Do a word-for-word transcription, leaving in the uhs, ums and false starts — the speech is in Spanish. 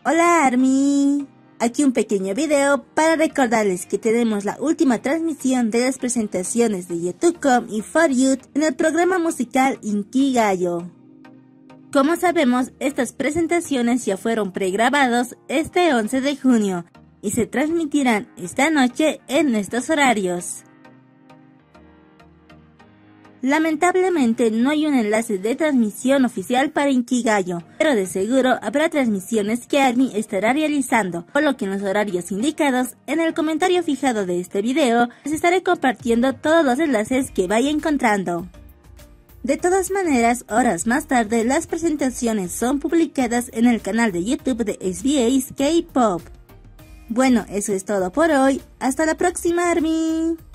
Hola ARMY, aquí un pequeño video para recordarles que tenemos la última transmisión de las presentaciones de YouTube punto com y For Youth en el programa musical Inkigayo. Como sabemos, estas presentaciones ya fueron pregrabados este once de junio y se transmitirán esta noche en estos horarios. Lamentablemente no hay un enlace de transmisión oficial para Inkigayo, pero de seguro habrá transmisiones que ARMY estará realizando, por lo que en los horarios indicados, en el comentario fijado de este video, les estaré compartiendo todos los enlaces que vaya encontrando. De todas maneras, horas más tarde las presentaciones son publicadas en el canal de YouTube de S B A's K-Pop. Bueno, eso es todo por hoy, hasta la próxima ARMY.